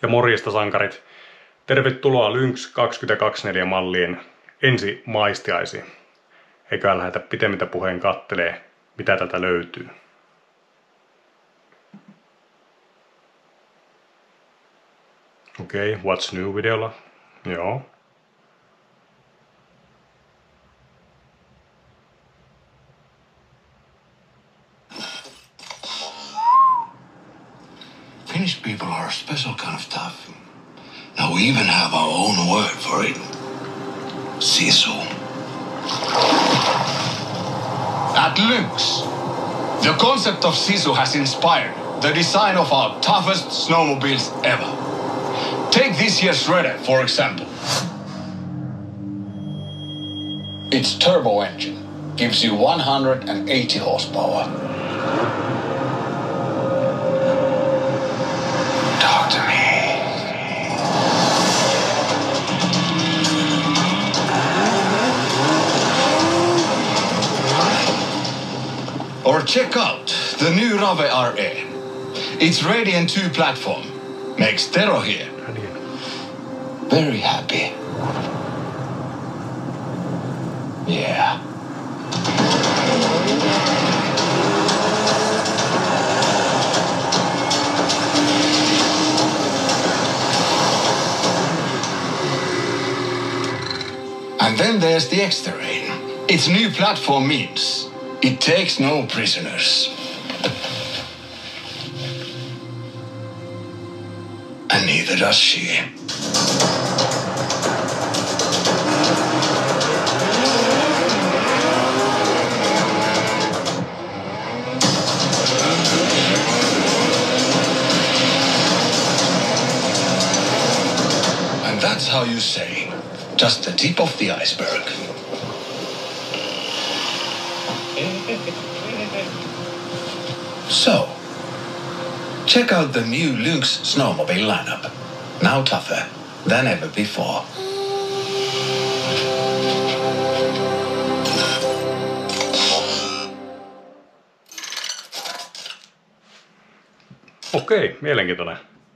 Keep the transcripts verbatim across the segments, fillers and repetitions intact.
Ja morjesta sankarit. Tervetuloa Lynx kaksikymmentäkaksikymmentäneljä malliin ensi maistiaisiin. Eiköhän lähdetä pitemmitä puheen kattelee, mitä tätä löytyy. Okei, okay, What's New videolla. Joo. Finnish people are a special kind of tough. Now we even have our own word for it. Sisu. At Lynx, the concept of Sisu has inspired the design of our toughest snowmobiles ever. Take this year's Shredder, for example. Its turbo engine gives you one hundred eighty horsepower. Talk to me. Or check out the new Rave R E. Its Radiant two platform makes Tero here very happy. Yeah. And then there's the X-Terrain. Its new platform means it takes no prisoners. And neither does she. And that's how you say, just the tip of the iceberg. So, check out the new Lynx snowmobile lineup. Now tougher than ever before. Okei, mielenkiintoinen.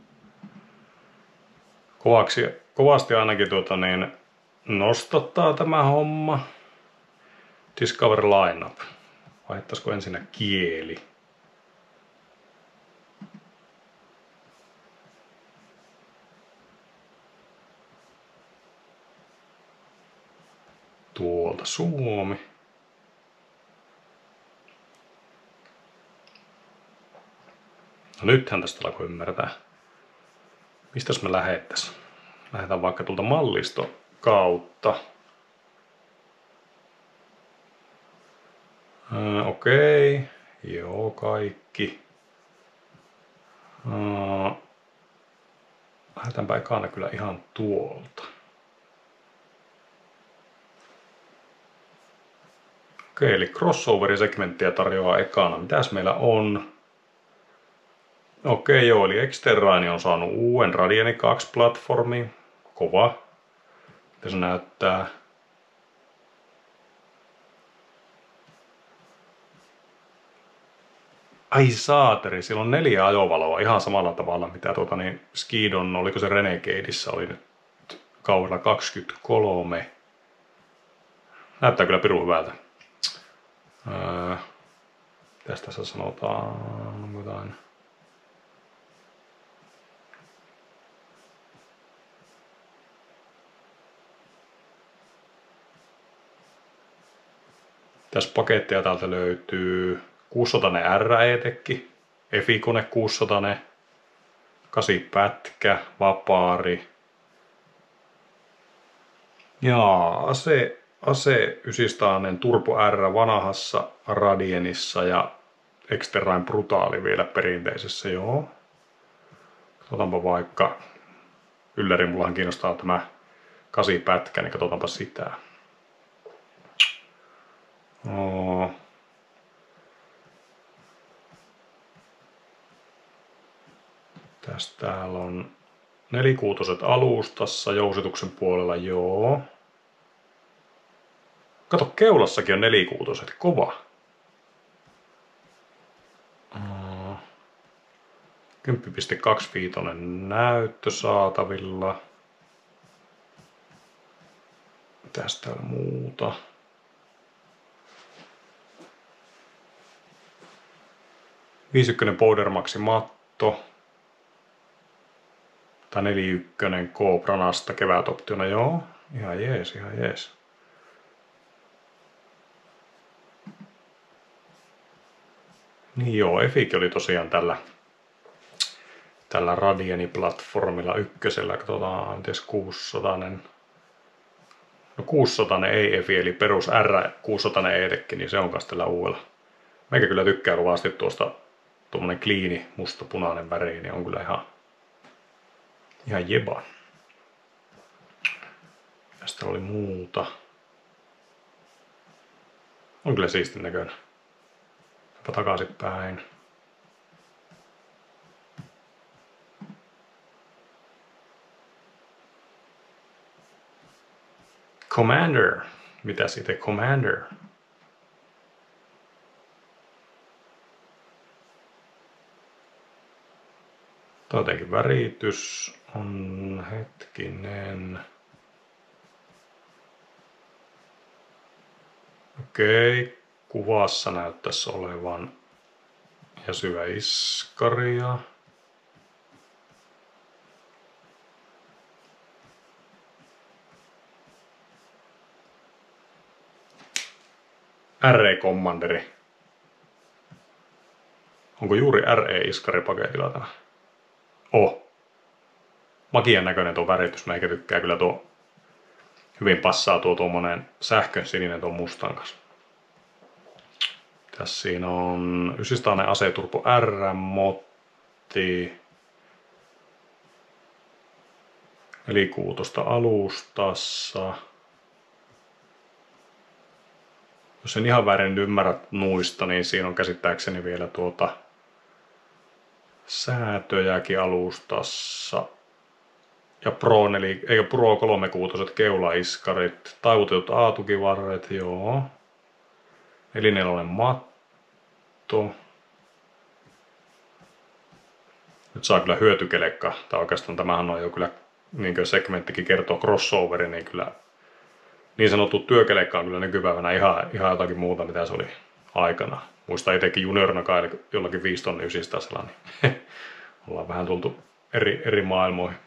Kovaksi, kovasti ainakin tuota niin nostattaa tämä homma. Discover lineup. Vaihtaisiko ensinnä kieli? Tuolta Suomi. No nythän tästä alkoi ymmärtää. Mistäs me lähettäis? Lähdetään vaikka tuolta mallisto kautta. Öö, okei. Okay. Joo, kaikki. Öö, lähdetäänpä ekana kyllä ihan tuolta. Okei, eli crossover-segmenttiä tarjoaa ekana. Mitäs meillä on? Okei, joo, eli X-Terrain on saanut uuden Radiani kaksi platformin. Kova. Mitä se näyttää? Ai saateri, sillä on neljä ajovaloa ihan samalla tavalla, mitä tuota niin Skidon, oliko se Renegadeissa, oli nyt kaudella kaksikymmentäkolme. Näyttää kyllä pirun hyvältä. Öö, tästä tässä sanotaan jotain. Tässä paketteja täältä löytyy kuusisataa R E-tekki, Efikone kuusisataa, kahdeksan pätkä, vapaari. Ja ase, ase yhdeksänsataa Turbo R vanhassa Radianissa ja X-Terrain Brutaali vielä perinteisessä, joo. Katsotaanpa vaikka, ylläri mullahan kiinnostaa tämä kahdeksan pätkä, niin katsotaanpa sitä. Oh. Tästä täällä on nelikuutoset alustassa, jousituksen puolella, joo. Kato, keulassakin on nelikuutoset, kova. kymmenen pilkku kaksikymmentäviisi näyttö saatavilla. Mitäs täällä muuta? viisikymmentä Powder Maxi matto. Tai neljäkymmentäyksi Cobranasta kevätoptiona, joo. Ihan jees, ihan jees. Niin joo, Efikin oli tosiaan tällä, tällä Radiani-platformilla ykkösellä. Katsotaan, miten kuusisataa. No kuusisataa ei Efi, eli perus R kuusisataa E-tekki, niin se on kanssa tällä uudella. Meikä kyllä tykkää kovasti tuosta tuommoinen kliini, musta-punainen väri, niin on kyllä ihan, ihan jeba. Ja sitten oli muuta. On kyllä siistin näköinen. Jopa takaisinpäin. Commander. Mitä sitten Commander? Tuo jotenkin väritys on hetkinen. Okei, kuvassa näyttäisi olevan ja syvä iskaria. R E-kommanderi. Onko juuri R E-iskari paketilla tämä? Oh. Makian näköinen tuo väritys. Meikä tykkää kyllä tuo. Hyvin passaa tuo tuommoinen sähkön sininen tuon mustan kanssa. Tässä siinä on yhdeksänsataa Aseturbo R-motti. Nelikuutosta alustassa. Jos en ihan väärin ymmärrä nuista, niin siinä on käsittääkseni vielä tuota säätöjäkin alustassa. Ja Pro, neli, eikä Pro kolmekuutoset keulaiskarit, taivutetut aatukivarret, joo. Nelinelonen matto. Nyt saa kyllä hyötykelekka, tai oikeastaan tämähän on jo kyllä, niin kuin segmenttikin kertoo, crossoveri, niin kyllä niin sanottu työkelekka on kyllä nykypäivänä ihan, ihan jotakin muuta, mitä se oli aikana. Muista itsekin juniorina kai jollakin viisi tonni yhdeksänsataasella, niin ollaan vähän tultu eri, eri maailmoihin.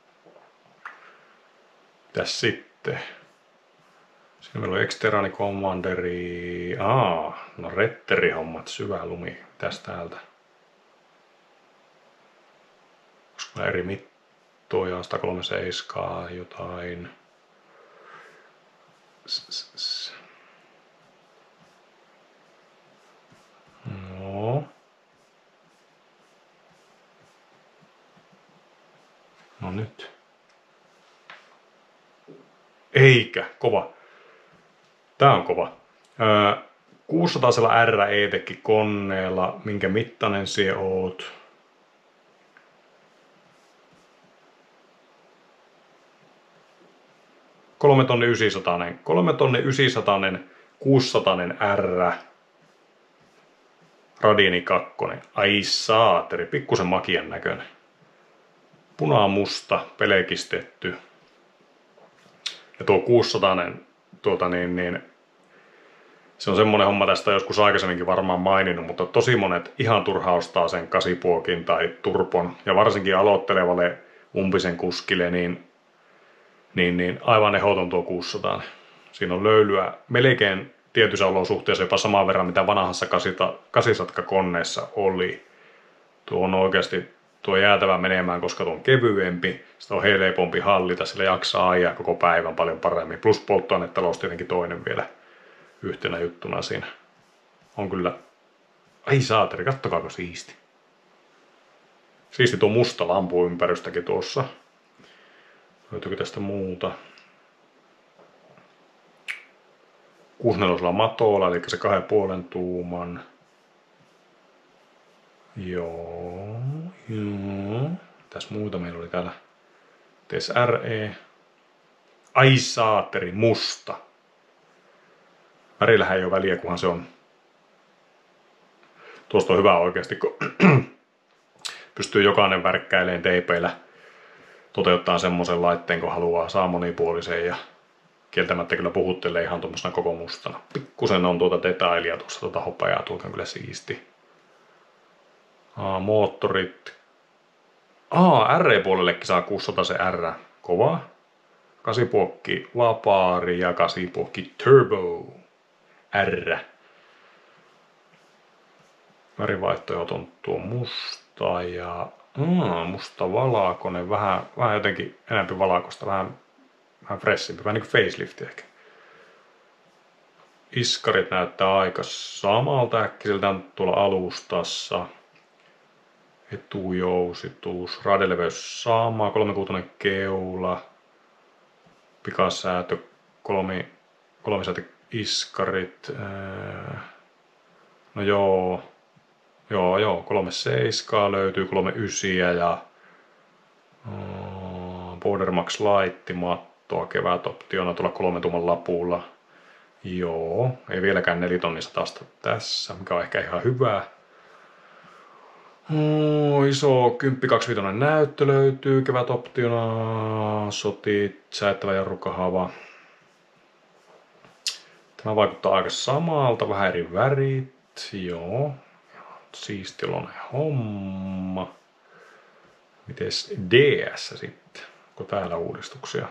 Mitäs sitten? Siinä meillä on Exterani Commanderi. Aa, no retterihommat, syvä lumi. Mitäs täältä? Olisiko eri mittoja, sata kolmekymmentäseitsemän jotain. No. No nyt. Eikä, kova. Tää on kova. Öö, kuusisataa R E-tekki koneella, minkä mittainen sie oot? kolme tonni yhdeksänsataa. kolme tonni yhdeksänsataa kuusisataa R. Radiani kaksi. Ai saateri, pikkusen makian näköinen. Punaa-musta, pelkistetty. Ja tuo kuusisataa, tuota niin, niin, se on semmonen homma, tästä joskus aikaisemminkin varmaan maininnut, mutta tosi monet ihan turha ostaa sen kasipuokin tai turpon. Ja varsinkin aloittelevalle umpisen kuskille, niin, niin, niin aivan ehdoton tuo kuusisataa. Siinä on löylyä melkein tietyissä olosuhteissa jopa saman verran, mitä vanhassa kasisatka-koneessa oli. Tuo on oikeasti tuo jäätävä menemään, koska tuo on kevyempi, sitä on helpompi hallita, sillä jaksaa ajaa koko päivän paljon paremmin. Plus polttoainetalous tietenkin toinen vielä yhtenä juttuna siinä. On kyllä, ai saateri, kattokaako siisti. Siisti tuo musta lampuympärystäkin tuossa. Löytyykö tästä muuta? kuusikymmentäneljä matolla, eli se kahden puolen tuuman. Joo, joo. Tässä muuta meillä oli täällä. T S R E. Ai saateri, musta. Värillähän ei ole väliä, kunhan se on. Tuosta on hyvä oikeasti, kun pystyy jokainen värkkäileen teipeillä toteuttaa semmoisen laitteen, kun haluaa, saa monipuolisen ja kieltämättä kyllä puhuttelee ihan tuommoisena koko mustana. Pikkusen on tuota detailia tuossa, tuota hopeaa, tuolta on kyllä siisti. Aa, moottorit. Aa, R E-puolellekin saa kuusisataa se R. Kova. Kasipuokki vapaari ja kasipuokki turbo. R. Värivaihtoehdot on tuo musta ja mm, musta valakone, vähän, vähän jotenkin enemmän valakosta, vähän, vähän freshimpi, vähän niin kuin facelift ehkä. Iskarit näyttää aika samalta äkkiseltään tuolla alustassa. Etujousitus, raideleveys sama, kolmekuutoinen keula, pikasäätö, kolmi, kolmisäätö iskarit, no joo, joo, joo, kolme seiskaa löytyy, kolme ysiä ja uh, Bordermax Light mattoa kevätoptiona tuolla kolmen tuuman lapulla. Joo, ei vieläkään nelitonnista tässä, mikä on ehkä ihan hyvä. Oh, iso kymmenen kaksikymmentäviisi näyttö löytyy kevätoptiona, sotit, säättävä jarrukahava. Tämä vaikuttaa aika samalta, vähän eri värit, joo. Siistiloinen homma. Mites D S sitten? Onko täällä uudistuksia?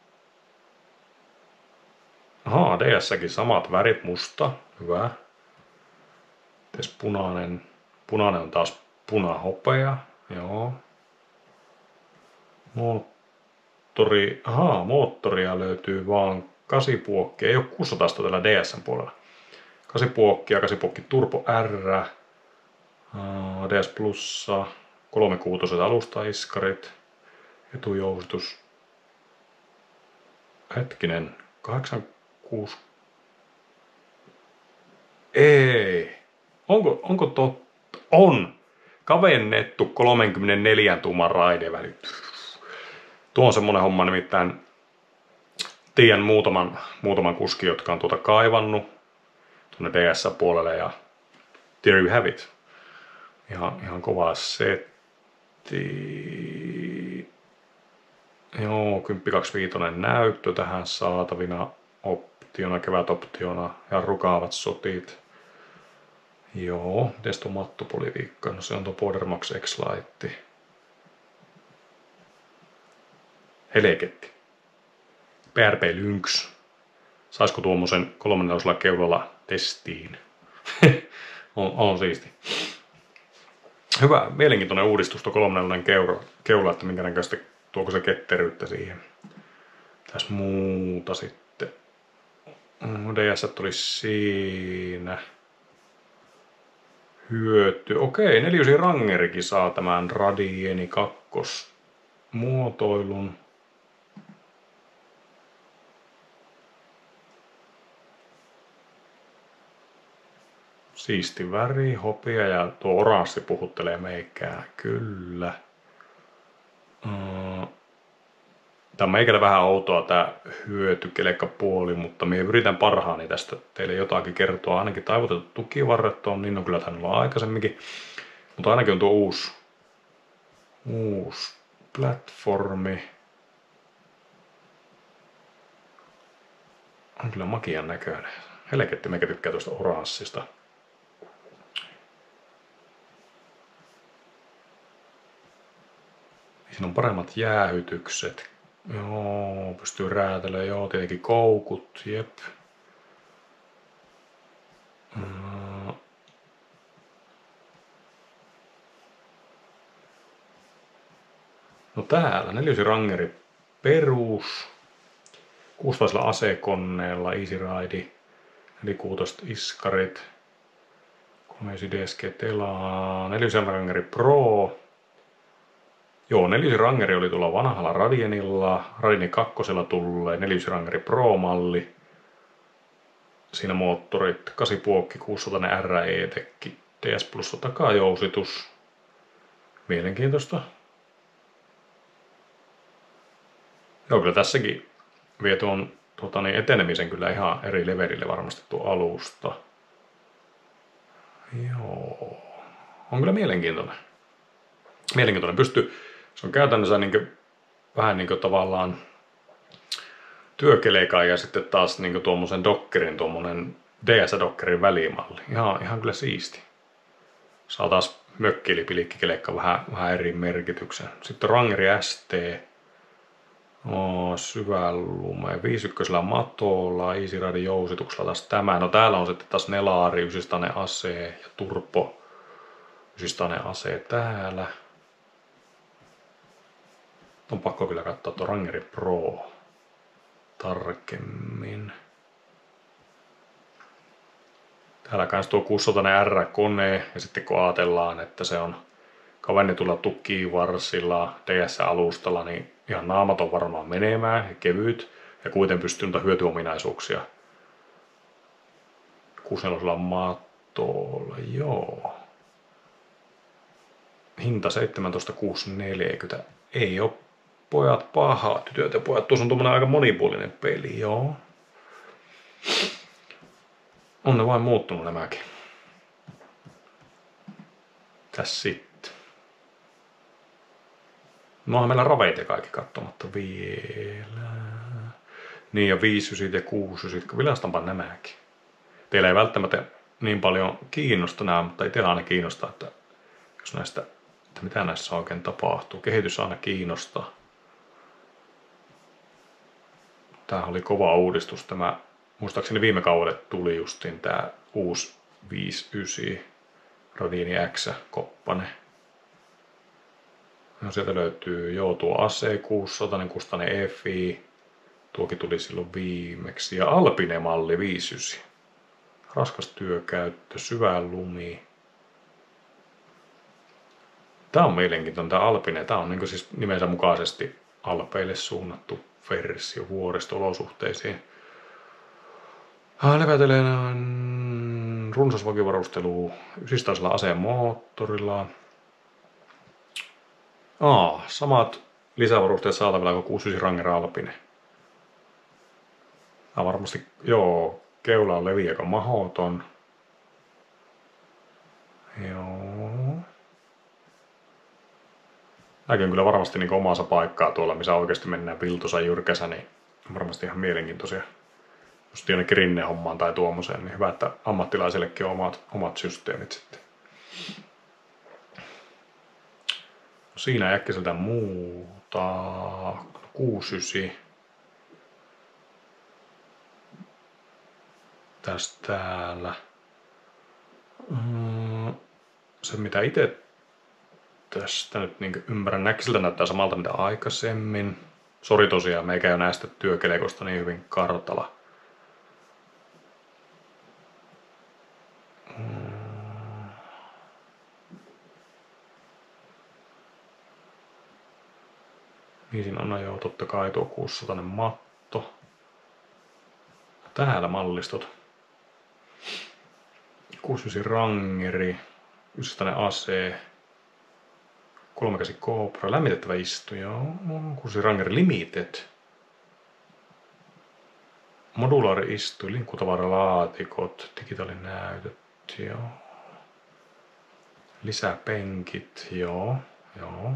Ahaa, D S:kin samat värit, musta, hyvä. Mites punainen? Punainen on taas punahopea, joo. Moottori, ahaa, moottoria löytyy vaan kasipuokkia, ei ole kuusisataa tällä D S:n puolella. Kasipuokkia, kasipuokki Turbo R, D S Plussa, kolmekuutoiset alustaiskarit, etujousitus, hetkinen, kahdeksankymmentäkuusi, ei, onko, onko totta, on, kavennettu kolmekymmentäneljä tuuman raideväli. Tuo on semmonen homma, nimittäin tiedän muutaman, muutaman kuski, jotka on tuota kaivannut tuonne D S-puolelle ja there you have it. Ihan, ihan kova setti. Joo, kymmenen kaksikymmentäviisi näyttö tähän saatavina optiona, kevätoptiona ja rukaavat sotit. Joo, mites tuo mattopolitiikka? No se on tuo Bordermax X-Light. Helketti. P R P Lynx. Saisiko tuommoisen kolmannella keulalla testiin? on, on siisti. Hyvä, mielenkiintoinen uudistus tuo kolmannella keula, että minkä näköistä tuoko se ketteryyttä siihen. Tässä muuta sitten. D S tuli siinä. Hyöty. Okei, neliösi Rangerikin saa tämän Radieni kaksi muotoilun. Siisti väri, hopea ja tuo oranssi puhuttelee meikää, kyllä. Tämä on meikällä vähän outoa tää hyötykelekkapuoli, mutta minä yritän parhaani tästä teille jotakin kertoa. Ainakin taivutetut tukivarret on, niin on kyllä tainnut olla aikaisemminkin. Mutta ainakin on tuo uusi, uusi platformi. On kyllä makian näköinen. Helketti meikä tykkää tuosta oranssista. Siinä on paremmat jäähytykset. Joo, pystyy räätälemään, joo, tietenkin koukut, jep. No täällä, neljösi Rangeri perus. Kuusivaisella asekoneella, Easy Ride, nelikuutoiset iskarit. kolmeysi D S G Telaa, neljösi Rangeri Pro. Joo, neljösi Rangeri oli tuolla vanhalla Radienilla, Radieni kakkosella tulee neljösi Rangeri Pro-malli. Siinä moottorit, kasipuokki, kuusisataa R E-tekki, D S Plus takajousitus. Mielenkiintoista. Joo, kyllä tässäkin vie tuon tuota, niin etenemisen kyllä ihan eri levelille varmasti tuo alusta. Joo, on kyllä mielenkiintoinen. Mielenkiintoinen pysty. Se on käytännössä niin kuin, vähän niin kuin tavallaan työkelekan ja sitten taas niin kuin tuommoisen Dockerin, tuommoinen D S-Dockerin välimalli. Ihan, ihan kyllä siisti. Saa taas mökkilipilikkikelekka vähän, vähän eri merkityksen. Sitten Rangeri S T. Oh, syvälume. viisikymmentä matolla, Easy Ride jousituksella taas tämä. No täällä on sitten taas Nelaari, ysistainen ase ja Turpo, ysistainen ase täällä. On pakko kyllä katsoa tuo Rangeri Pro tarkemmin. Täällä kans tuo kuusisataa R-kone ja sitten kun ajatellaan, että se on kavennetulla tukivarsilla D S-alustalla, niin ihan naamaton varmaan menemään ja kevyt ja kuitenkin pystyy noita hyötyominaisuuksia. kuusikymmentä matolla, joo. Hinta seitsemäntoista kuusisataaneljäkymmentä. Ei oo pojat pahaa, tytöt ja pojat. Tuossa on tuommoinen aika monipuolinen peli, joo. On ne vain muuttunut nämäkin. Tässä sitten. No onhan meillä raveita kaikki katsomatta vielä. Niin ja viisi ja kuusi, vilastanpa nämäkin. Teillä ei välttämättä niin paljon kiinnosta nämä, mutta ei teillä aina kiinnostaa, että jos näistä, että mitä näissä oikein tapahtuu. Kehitys aina kiinnostaa. Tämä oli kova uudistus. Tämä, muistaakseni viime kaudelle tuli justiin tämä uusi viisikymmentäyhdeksän Radini X-koppane. No sieltä löytyy joo tuo Ase kuusisataa, niin kustainen F I. Tuokin tuli silloin viimeksi. Ja Alpine-malli viisikymmentäyhdeksän. Raskas työkäyttö, syvä lumi. Tää on mielenkiintoinen tää Alpine. Tää on niin siis nimensä mukaisesti Alpeille suunnattu versio vuoristo-olosuhteisiin. Levätelee runsas vakivarustelu ysistaisella aseen moottorilla. Aa, samat lisävarusteet saatavilla kuin kuusikymmentäyhdeksän Ranger Alpine. Tää varmasti, joo, keula on leviä aika mahoton. Joo. Näkin on kyllä varmasti niin omansa paikkaa tuolla, missä oikeasti mennään viltosa jyrkäsä, niin on varmasti ihan mielenkiintoisia. Just jonnekin rinnehommaan tai tuommoiseen, niin hyvä, että ammattilaisellekin on omat, omat systeemit sitten. No siinä äkkiseltä muuta. kuusikymmentäyhdeksän. Tästä täällä. Se mitä itse tästä nyt niin ymmärrän näkisiltä näyttää samalta mitä aikaisemmin. Sori tosiaan, meikä ei ole näistä työkelekosta niin hyvin kartalla. Niin siinä on jo totta kai tuo kuusisataa matto. Täällä mallistot. kuusikymmentäyhdeksän Rangeri, ysisataa Ase, kolmekahdeksan Cobra, lämmitettävä istu, joo. kuusikymmentäyhdeksän Rangeri Limited. Modulaari istu, linkkutavaralaatikot, digitaalinäytöt, joo. Lisäpenkit, joo, joo.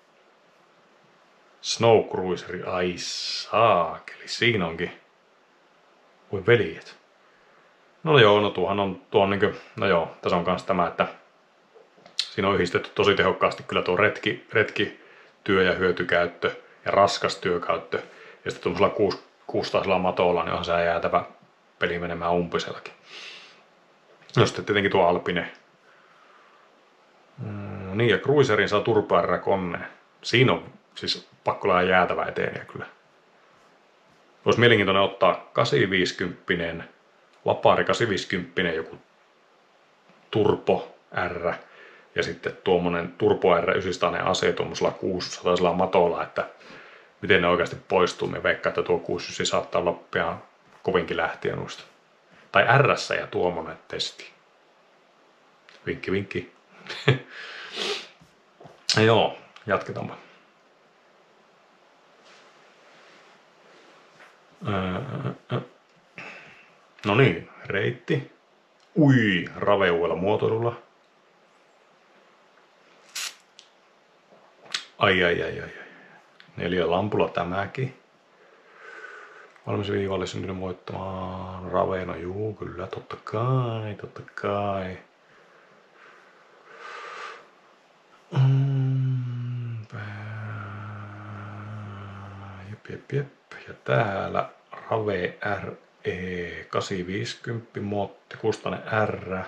Snow Cruiseri, ai saakeli, siinä onkin. Voi veljet. No joo, no tuohan on, tuo on niinkö, no joo, tässä on kans tämä, että siinä on yhdistetty tosi tehokkaasti kyllä tuo retki, retki työ- ja hyötykäyttö ja raskas työkäyttö. Ja sitten tuollaisella kuusi, kuustaisella matolla, niin onhan se jäätävä peli menemään umpisellakin. No sitten tietenkin tuo Alpine. Mm, niin ja Cruiserin saa Turbo R-konne. Siinä on siis pakko olla jäätävä eteen ja kyllä. Olisi mielenkiintoinen ottaa kahdeksansataaviisikymmentä, Lapari kahdeksansataaviisikymmentä, joku Turbo R ja sitten tuommoinen Turbo R ysisataa ase tuommoisella kuusisataa matolla, että miten ne oikeasti poistuu. Me veikkaan, että tuo kuusikymmentäyhdeksän saattaa olla pian kovinkin lähtiä noista. Tai R:ssä ja tuommoinen testi. Vinkki, vinkki. Joo, jatketaanpa. Öö, no niin, reitti. Ui, raveuudella muotoilulla. Ai ai ai ai ai. Neljä lampulla tämäkin. Valmis viivalle syntynyt voittamaan Raveno, juu, kyllä, totta kai, totta kai. Mm, jep, jep, jep. Ja täällä Rave R E kahdeksansataaviisikymmentä motti, Kustanen R.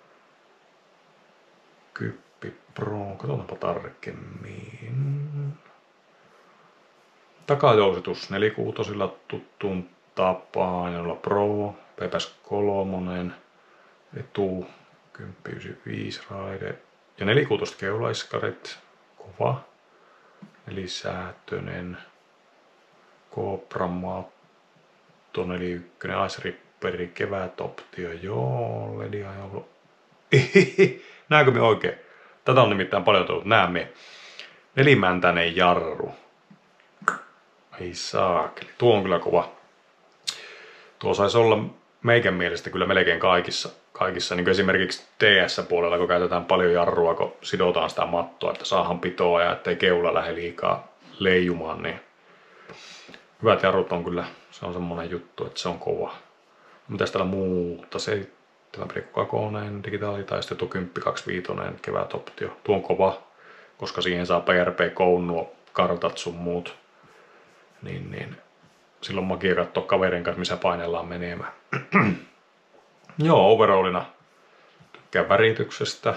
Kyppi Pro, katsotaanpa tarkemmin. Takajousitus nelikuutosilla tuttuun tapaan, jolla Pro, P P S kolme, etu kymmenen yhdeksänkymmentäviisi raide ja nelikuutosta keulaiskarit, kova, nelisäätöinen, Cobra Matto neljäkymmentä, Ice Ripperi, kevätoptio, joo, ledia joulu. Näenkö me oikein? Tätä on nimittäin paljon tullut, näemme. Nelimäntäinen jarru. Ei saakeli. Tuo on kyllä kova. Tuo saisi olla meikän mielestä kyllä melkein kaikissa. kaikissa. Niin kuin esimerkiksi T S-puolella, kun käytetään paljon jarrua, kun sidotaan sitä mattoa, että saadaan pitoa ja ettei keula lähde liikaa leijumaan. Niin hyvät jarrut on kyllä, se on semmonen juttu, että se on kova. Mitäs täällä muuta? seitsemän pilkku kaksi digitaalitaistettu kymmenen kaksikymmentäviisi kevätoptio. Tuo on kova, koska siihen saa P R P-kounnuo, kartat sun muut. Niin, niin. Silloin magia katsoa kaverin kanssa, missä painellaan menemään. Joo, overallina tykkään värityksestä.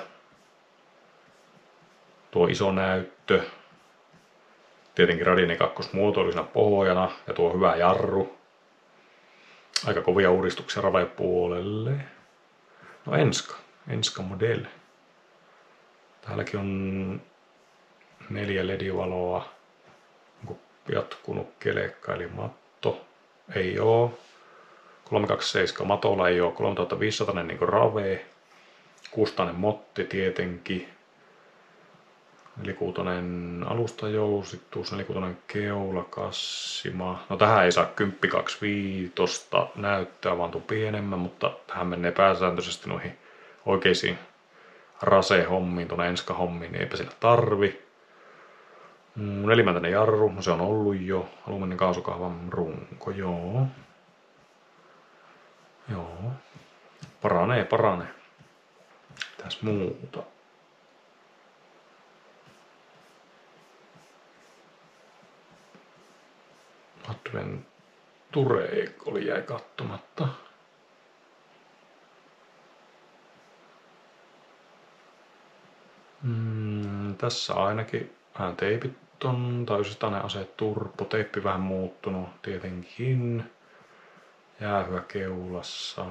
Tuo iso näyttö. Tietenkin Radini kaksi muotoillisena pohjana ja tuo hyvä jarru. Aika kovia uudistuksia Rave puolelle. No Enska, Enska Model. Täälläkin on neljä L E D-valoa. Onko jatkunut kelekka eli matto? Ei oo. kolmesataakaksikymmentäseitsemän matolla ei oo. kolmetuhattaviisisataa niin kuin Rave. Kustanen motti tietenkin. Nelikuutonen alustajousitus, nelikuutonen keulakassima. No tähän ei saa kymmenen kaksikymmentäviisi näyttöä, vaan tuo pienemmän, mutta tähän menee pääsääntöisesti noihin oikeisiin rase-hommiin, tuonne enska-hommiin, niin eipä siinä tarvi. Nelimäntäinen jarru, no se on ollut jo. Alumiinin kaasukahvan runko, joo. Joo. Paranee, paranee. Mitäs muuta? Adventure oli jäi kattomatta. Mm, tässä ainakin vähän teipit on, tai yksittäinen ase turbo, teippi vähän muuttunut tietenkin. Jäähyä keulassa.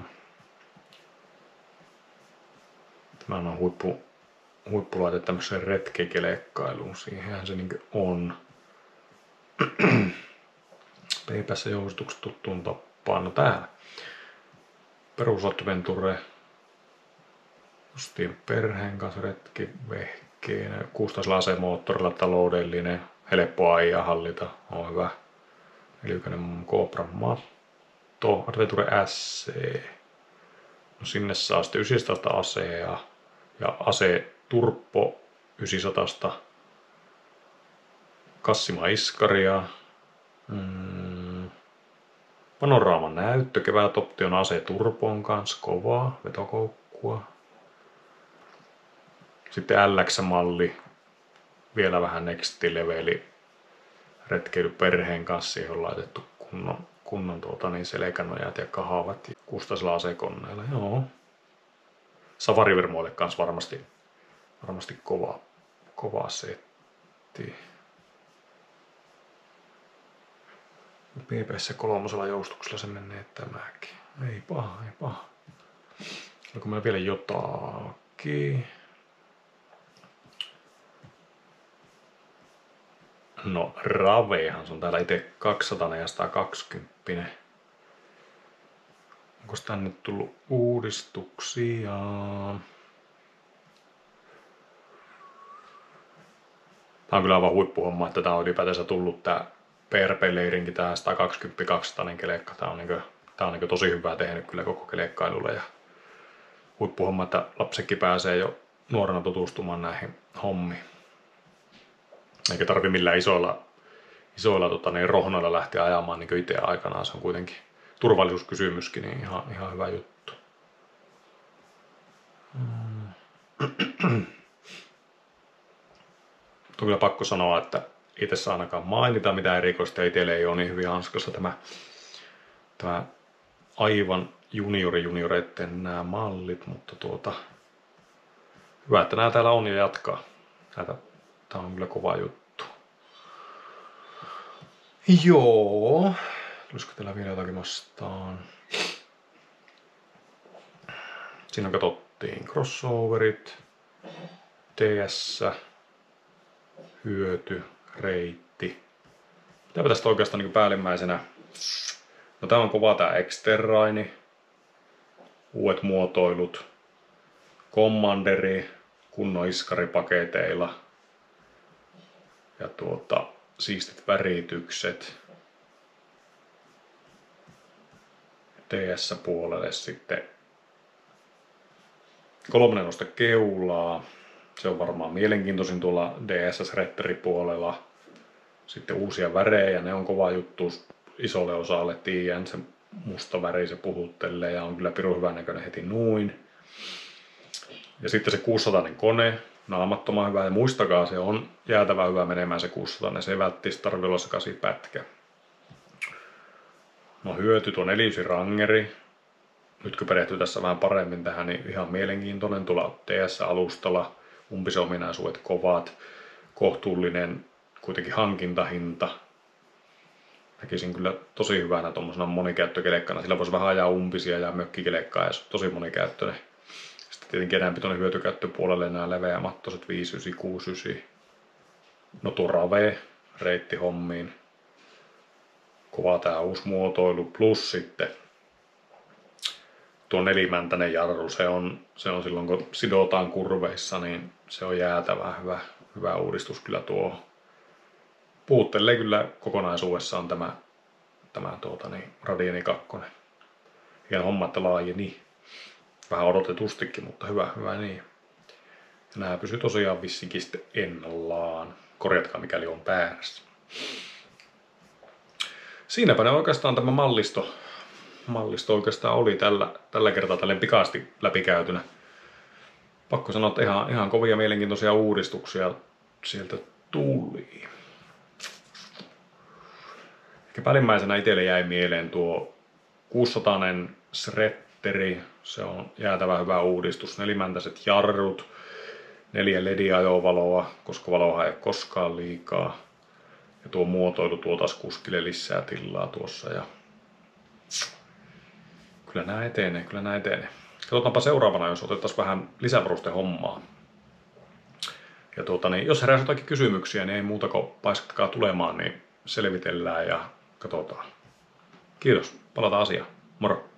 Tämä on huippu, huippulaite tämmöiseen retkekelekailuun, siihenhän se niinkö on. P P S-joustukset tuttuun tappaan. No täällä. Perus Adventure. Justiin perheen kanssa retki vehkeen. kuusitoista asemoottorilla taloudellinen. Helppo ajaa hallita. On hyvä. Nelikäinen Cobra Matto. Adventure S C. No sinne saa sitten yhdeksänsataa asea. Ja ase Turbo yhdeksänsataa. Kassima iskaria. Mm. Panoraaman näyttö, kevätoption ase Turboon kanssa, kovaa, vetokoukkua. Sitten L X-malli, vielä vähän next leveli, retkeily perheen kanssa, siihen on laitettu kunnon, kunnon tuota, niin selkänojat ja kahavat kustaisella asekonneilla, joo. Safari-virmoille kanssa varmasti, varmasti kova, kova setti. P P S kolmosella joustuksella se menee tämäkin. Ei paha, ei paha. Onko meillä vielä jotakin? No Ravehan se on täällä itse kaksisataa ja sata kaksikymmentä. Onko tänne tullut uudistuksia? Tää on kyllä aivan huippuhomma, että tää on ylipäätänsä tullut tää P R P-leirinki, tää sata kaksikymmentä kaksisataa kelekka. Tää on, niinku, tää on niinku tosi hyvää tehnyt kyllä koko kelekkailulle. Ja huippuhomma, että lapsekin pääsee jo nuorena tutustumaan näihin hommiin. Eikä tarvi millään isoilla, isoilla tota, niin rohnoilla lähteä ajamaan niin kuin itse aikanaan. Se on kuitenkin turvallisuuskysymyskin, niin ihan, ihan hyvä juttu. Mm. On kyllä pakko sanoa, että itse saa ainakaan mainita mitään erikoista ja itselle ei ole niin hyvin hanskassa tämä, tämä aivan juniori junioreitten nämä mallit, mutta tuota, hyvä, että nämä täällä on ja jatkaa. Näitä, tämä on kyllä kova juttu. Joo, tulisiko täällä vielä jotakin vastaan? Siinä katsottiin crossoverit, T S, hyöty, reitti. Mitäpä tästä oikeastaan niin päällimmäisenä? No tää on kova tää Exterraini, uudet muotoilut, Commanderi, kunnon iskaripaketeilla ja tuota, siistit väritykset. T S-puolelle sitten kolmonen noste keulaa. Se on varmaan mielenkiintoisin tuolla D S S-retteripuolella. Sitten uusia värejä, ne on kova juttu isolle osalle. Tiedän, se musta väri se puhuttelee ja on kyllä pirun hyvän näköinen heti noin. Ja sitten se kuusisataa kone, naamattoman hyvä. Ja muistakaa, se on jäätävän hyvä menemään se kuusisataa. Se ei välttämättä tarvitse olla se kasi pätkä. No hyöty tuo nelisysi rangeri. Nyt kun perehtyy tässä vähän paremmin tähän, niin ihan mielenkiintoinen tuolla T S-alustalla. Umpisen ominaisuudet kovat, kohtuullinen kuitenkin hankintahinta. Näkisin kyllä tosi hyvänä tuommoisena monikäyttökelekkana. Sillä voisi vähän ajaa umpisia ja mökkikelekkaa ja se on tosi monikäyttöinen. Sitten tietenkin enemmän tuonne hyötykäyttöpuolelle nämä leveämattoiset viisi yhdeksän, kuusi yhdeksän. No tuo Rave reitti hommiin. Kova tää uusi muotoilu plus sitten tuo nelimäntäinen jarru, se on, se on silloin kun sidotaan kurveissa, niin se on jäätävä hyvä, hyvä uudistus kyllä tuo. Puuttelee kyllä kokonaisuudessaan tämä, tämä tuota, niin, Radiani kaksi. Hieno homma, että laajeni. Vähän odotetustikin, mutta hyvä, hyvä niin. Ja nämä pysyy tosiaan vissinkin sitten ennallaan. Korjatkaa mikäli on väärässä. Siinäpä ne oikeastaan tämä mallisto. Mallisto oikeastaan oli tällä, tällä kertaa tälleen pikaasti läpikäytynä. Pakko sanoa, että ihan, ihan kovia mielenkiintoisia uudistuksia sieltä tuli. Ehkä päällimmäisenä itselle jäi mieleen tuo kuusisataa Shredderi. Se on jäätävä hyvä uudistus. Nelimäntäiset jarrut, neljä L E D-ajovaloa, koska valoa ei ole koskaan liikaa. Ja tuo muotoilu tuo taas kuskille lisää tilaa tuossa. Ja kyllä nää etenee, kyllä nää etenee. Katsotaanpa seuraavana, jos otettaisiin vähän lisävaruste hommaa. Ja tuota, niin, jos heräisi jotakin kysymyksiä, niin ei muuta kuin paiskatkaa tulemaan, niin selvitellään ja katsotaan. Kiitos, palataan asiaan. Moro!